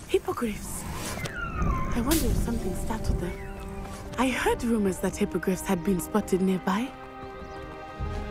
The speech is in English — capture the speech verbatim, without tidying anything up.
Hippogriffs. I wonder if something startled them. I heard rumors that hippogriffs had been spotted nearby.